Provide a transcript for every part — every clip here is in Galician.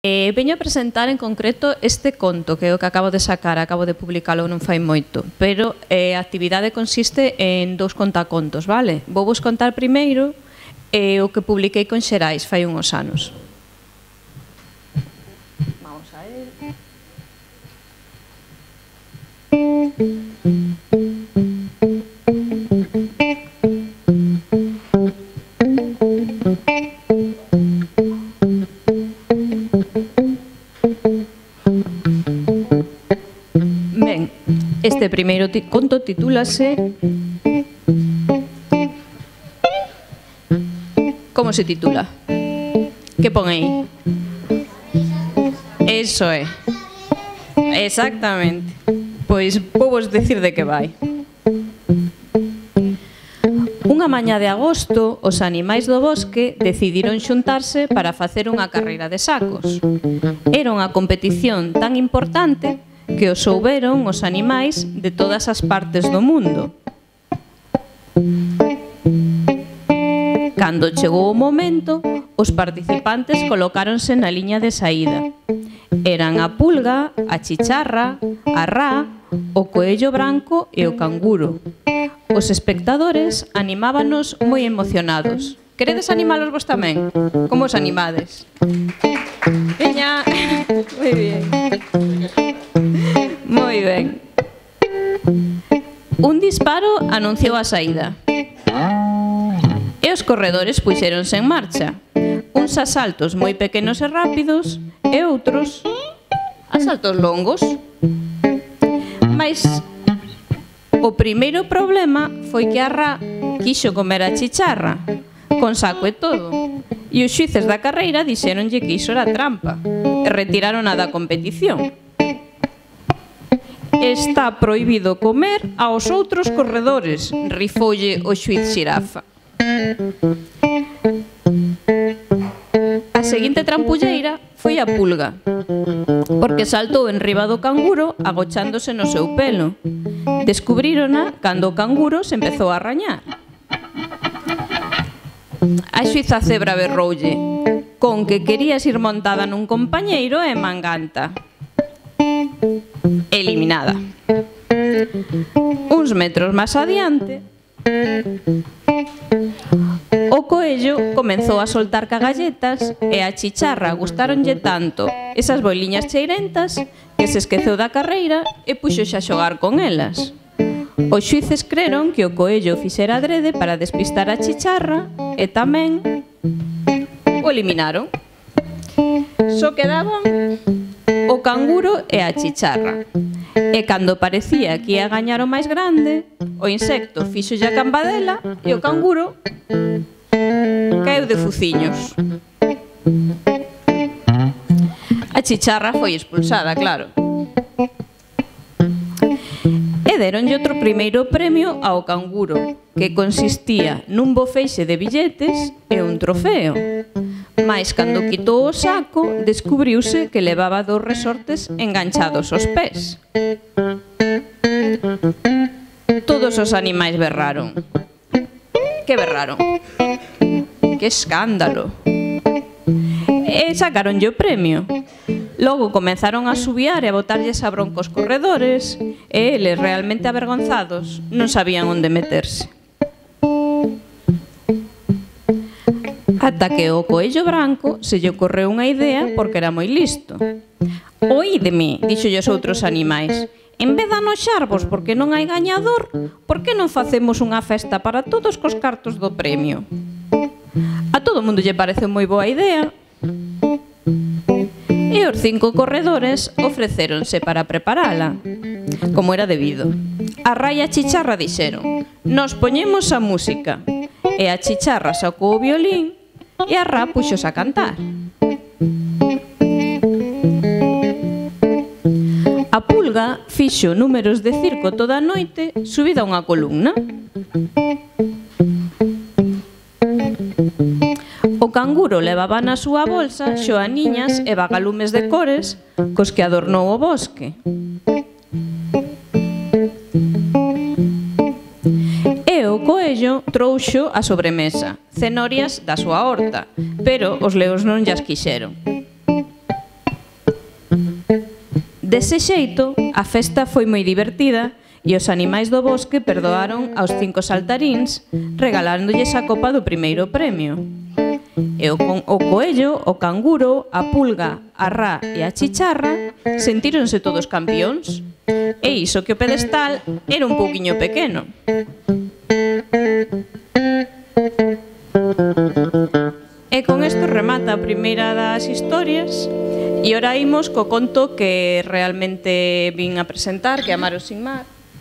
Veño a presentar en concreto este conto, que é o que acabo de sacar, acabo de publicalo non fai moito, pero a actividade consiste en 2 contacontos, vale? Vou vos contar primeiro o que publiquei con Xerais fai uns anos. Vamos a ver. Ben, este primeiro conto titúlase... Como se titula? Que pon aí? Eso é. Exactamente. Pois vou vos decir de que vai. Unha mañá de agosto, os animais do bosque decidiron xuntarse para facer unha carreira de sacos. Era unha competición tan importante que os souberon os animais de todas as partes do mundo. Cando chegou o momento, os participantes colocáronse na liña de saída. Eran a pulga, a chicharra, a rá, o coello branco e o canguro. Os espectadores animábanos moi emocionados. Queredes animalos vos tamén? Como os animades? Veña! Moi bien. Moi ben. Un disparo anunciou a saída. E os corredores puxéronse en marcha. Uns a saltos moi pequenos e rápidos e outros a saltos longos. Mais o primeiro problema foi que a rá quixo comer a chicharra, con saco e todo. E os xuíces da carreira dixéronlle que iso era trampa e retirárona da competición. Está prohibido comer aos outros corredores, rifoulle o xuíz xirafa. A seguinte trampulleira foi a pulga, porque saltou enriba do canguro agochándose no seu pelo. Descubrírona cando o canguro se empezou a rañar. A xuíza cebra berroulle: con que querías ir montada nun compañeiro e manganta. Eliminada. Uns metros máis adiante, o coello comenzou a soltar cagalletas e a chicharra gustáronlle tanto esas boiliñas cheirentas que se esqueceu da carreira e puxoxe a xogar con elas. Os xuíces creron que o coello fixera adrede para despistar a chicharra e tamén o eliminaron. Só quedaban o canguro e a chicharra. E cando parecía que ia gañar o máis grande, o insecto fíxolle a cambadela e o canguro caeu de fuciños. A chicharra foi expulsada, claro. E deronlle outro primeiro premio ao canguro, que consistía nun bo feixe de billetes e un trofeo. Mais cando quitou o saco, descubriuse que levaba 2 resortes enganchados aos pés. Todos os animais berraron. Que berraron? Que escándalo! E sacaronlle o premio. Logo comenzaron a subiar e a botarlles a broncos corredores e eles, realmente avergonzados, non sabían onde meterse. Ata que o coello branco se lle ocorreu unha idea porque era moi listo. Oídeme, díxolle aos outros animais, en vez de anoxarvos porque non hai gañador, por que non facemos unha festa para todos cos cartos do premio? A todo mundo lle pareceu moi boa idea. E os 5 corredores ofrecéronse para preparala, como era debido. A rá e a chicharra dixeron: nos poñemos a música. E a chicharra sacou o violín e a rá puxos a cantar. A pulga fixo números de circo toda a noite subida a unha columna. O canguro levaba na súa bolsa xoaniñas e vagalumes de cores cos que adornou o bosque. E o coello trouxo a sobremesa, cenorias da súa horta, pero os leóns non llas quixeron. Dese xeito, a festa foi moi divertida e os animais do bosque perdoaron aos 5 saltaríns regalándolles a copa do primeiro premio. E o coello, o canguro, a pulga, a rá e a chicharra sentíronse todos campións. E iso que o pedestal era un pouquiño pequeno. E con isto remata a primeira das historias e ora imos co conto que realmente vin a presentar, que é Amaro sin mar.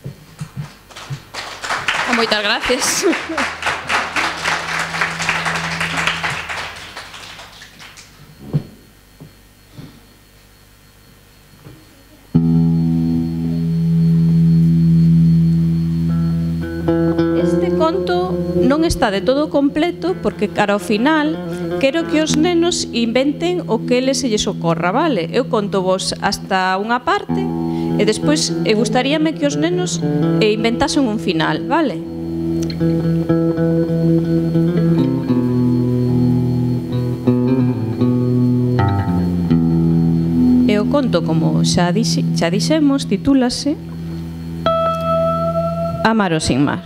Moitas gracias. Este conto non está de todo completo porque cara ao final quero que os nenos inventen o que eles se lles ocorra, vale? Eu conto vos hasta unha parte e despois gustaríame que os nenos inventasen un final, vale? E o conto, como xa dixemos, titúlase Amaro sin mar.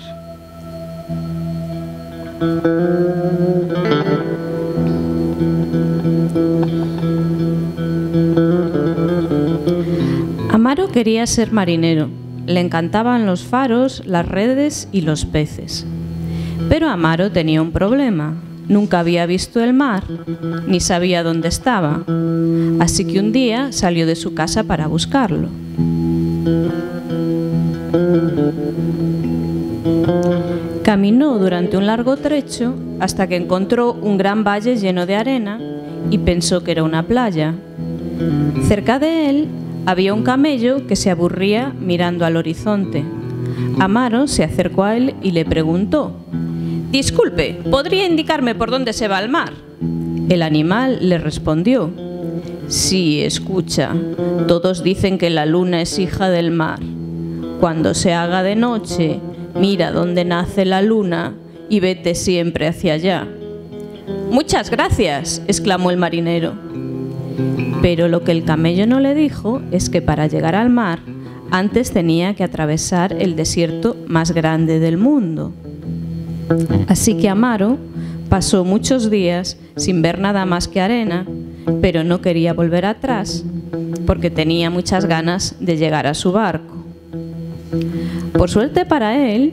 Amaro quería ser marinero. Le encantaban los faros, las redes y los peces. Pero Amaro tenía un problema. Nunca había visto el mar, ni sabía dónde estaba. Así que un día salió de su casa para buscarlo. Caminó durante un largo trecho hasta que encontró un gran valle lleno de arena y pensó que era una playa. Cerca de él había un camello que se aburría mirando al horizonte. Amaro se acercó a él y le preguntó: «Disculpe, ¿podría indicarme por dónde se va al mar?» El animal le respondió: «Sí, escucha, todos dicen que la luna es hija del mar. Cuando se haga de noche, mira dónde nace la luna y vete siempre hacia allá». «Muchas gracias», exclamó el marinero. Pero lo que el camello no le dijo es que para llegar al mar, antes tenía que atravesar el desierto más grande del mundo. Así que Amaro pasó muchos días sin ver nada más que arena, pero no quería volver atrás porque tenía muchas ganas de llegar a su barco. Por suerte para él,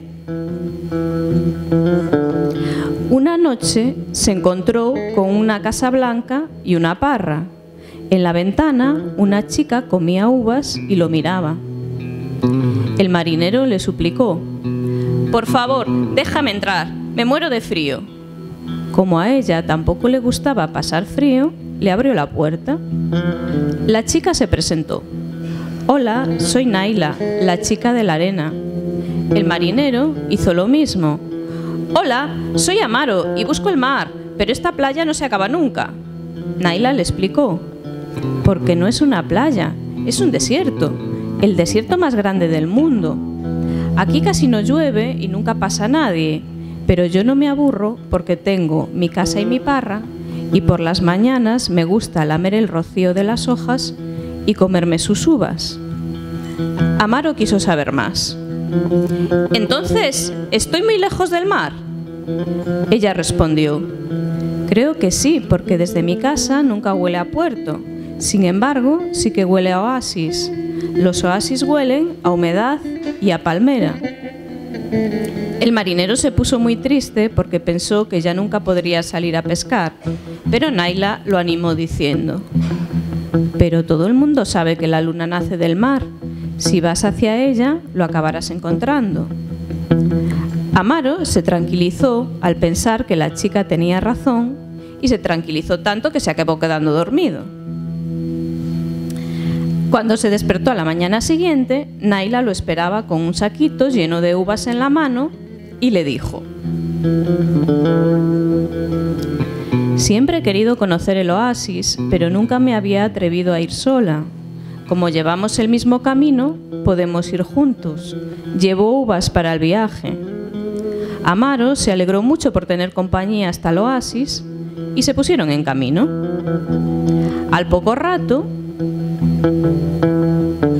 una noche se encontró con una casa blanca y una parra. En la ventana, una chica comía uvas y lo miraba. El marinero le suplicó: «Por favor, déjame entrar, me muero de frío». Como a ella tampoco le gustaba pasar frío, le abrió la puerta. La chica se presentó: «Hola, soy Naila, la chica de la arena». El marinero hizo lo mismo. «Hola, soy Amaro y busco el mar, pero esta playa no se acaba nunca». Naila le explicó: «Porque no es una playa, es un desierto, el desierto más grande del mundo. Aquí casi no llueve y nunca pasa nadie, pero yo no me aburro porque tengo mi casa y mi parra y por las mañanas me gusta lamer el rocío de las hojas y comerme sus uvas». Amaro quiso saber más. «Entonces, ¿estoy muy lejos del mar?». Ella respondió: «Creo que sí, porque desde mi casa nunca huele a puerto. Sin embargo, sí que huele a oasis. Los oasis huelen a humedad y a palmera». El marinero se puso muy triste porque pensó que ya nunca podría salir a pescar, pero Naila lo animó diciendo: «Pero todo el mundo sabe que la luna nace del mar. Si vas hacia ella, lo acabarás encontrando». Amaro se tranquilizó al pensar que la chica tenía razón y se tranquilizó tanto que se acabó quedando dormido. Cuando se despertó a la mañana siguiente, Naila lo esperaba con un saquito lleno de uvas en la mano y le dijo: «Siempre he querido conocer el oasis, pero nunca me había atrevido a ir sola. Como llevamos el mismo camino, podemos ir juntos. Llevo uvas para el viaje». Amaro se alegró mucho por tener compañía hasta el oasis y se pusieron en camino. Al poco rato,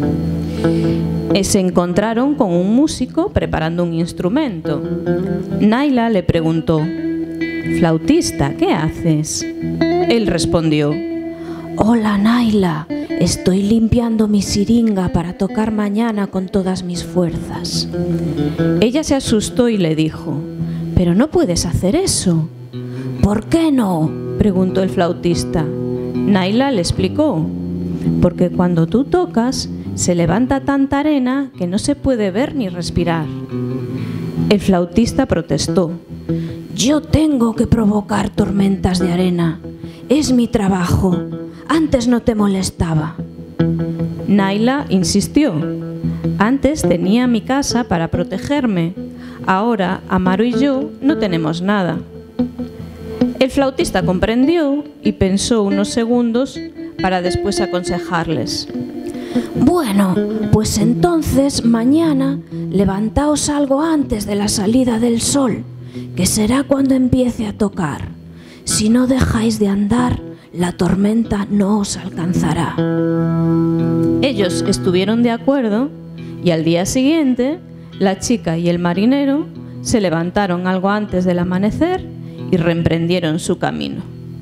e se encontraron con un músico preparando un instrumento. Naila le preguntó: «Flautista, ¿qué haces?». Él respondió: «Hola, Naila, estoy limpiando mi siringa para tocar mañana con todas mis fuerzas». Ella se asustó y le dijo: «Pero no puedes hacer eso». «¿Por qué no?», preguntó el flautista. Naila le explicó: «Porque cuando tú tocas, se levanta tanta arena que no se puede ver ni respirar». El flautista protestó: «Yo tengo que provocar tormentas de arena. Es mi trabajo. Antes no te molestaba». Naila insistió: «Antes tenía mi casa para protegerme. Ahora Amaro y yo no tenemos nada». El flautista comprendió y pensó unos segundos para después aconsejarles: «Bueno, pues entonces mañana levantaos algo antes de la salida del sol, que será cuando empiece a tocar. Si no dejáis de andar, la tormenta no os alcanzará». Ellos estuvieron de acuerdo y al día siguiente la chica y el marinero se levantaron algo antes del amanecer y reemprendieron su camino.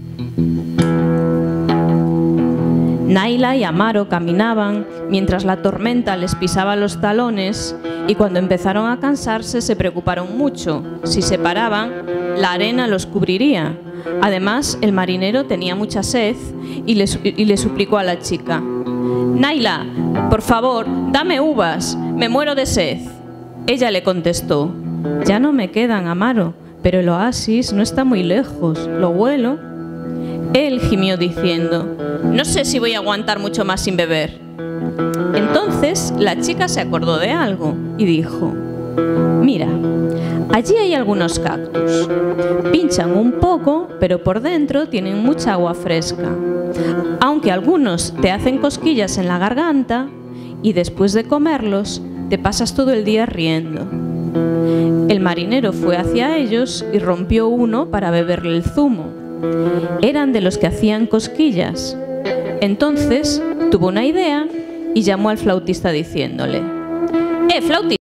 Naila y Amaro caminaban mientras la tormenta les pisaba los talones y cuando empezaron a cansarse se preocuparon mucho. Si se paraban, la arena los cubriría. Además, el marinero tenía mucha sed y le suplicó a la chica: «Naila, por favor, dame uvas, me muero de sed». Ella le contestó: «Ya no me quedan, Amaro, pero el oasis no está muy lejos, lo huelo». Él gimió diciendo: «No sé si voy a aguantar mucho más sin beber». Entonces la chica se acordó de algo y dijo: «Mira, allí hay algunos cactus. Pinchan un poco, pero por dentro tienen mucha agua fresca. Aunque algunos te hacen cosquillas en la garganta y después de comerlos te pasas todo el día riendo». El marinero fue hacia ellos y rompió uno para beberle el zumo. Eran de los que hacían cosquillas. Entonces tuvo una idea y llamó al flautista diciéndole: «¡Flautista!